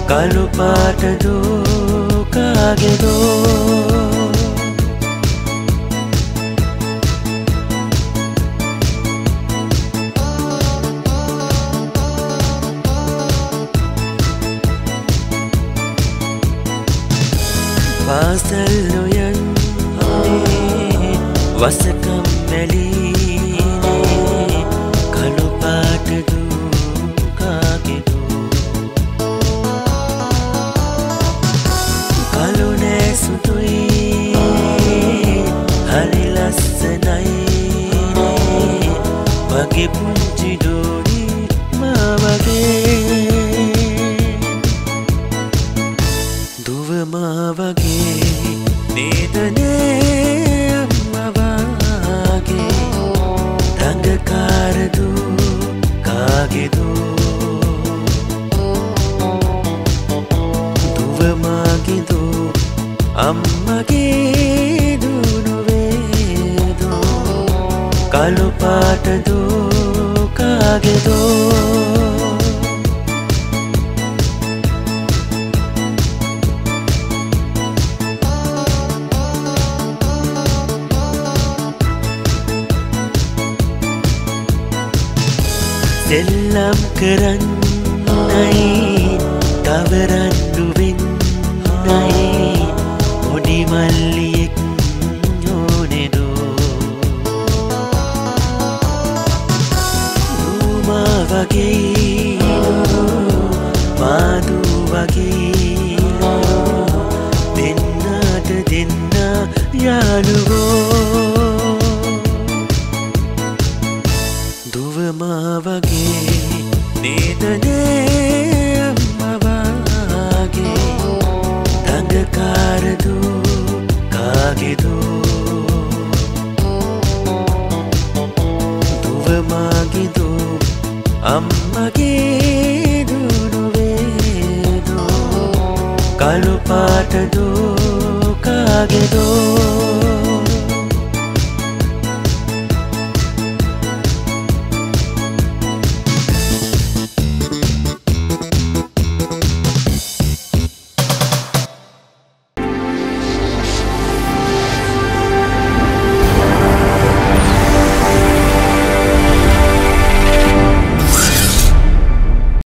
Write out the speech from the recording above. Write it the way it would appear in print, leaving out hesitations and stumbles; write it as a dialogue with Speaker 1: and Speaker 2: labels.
Speaker 1: කළු පාටදු කාගෙදු පාසල් නොයන්නේ වසකම් මැලීනේ කළු පාටදු කාගෙදු කළු නෑ සුදුයි හරි ලස්සනයිනේ මගේ පුංචි දෝනි මා වගේ දුව මා වගේ නේදනේ අම්මා වගේ රංගකාරදු කාගෙදු දුව මාගෙදු අම්මගේ දු නොවේදු කළු පාටදු කාගෙදු සෙල්ලම් කරන්නයි තවරන්නු වෙන්නයි පොඩි මල්ලියෙක් ඕනෙදු දුමා වගේ මාදු වගේ දෙන්නට දෙන්න යාළුවෝ දුව මා වගේ නේදනේ අම්මා වගේ රංගකාරදු කාගෙදු දුව මාගෙදු අම්මගේ දු නොවේදු කළු පාටදු කාගෙදු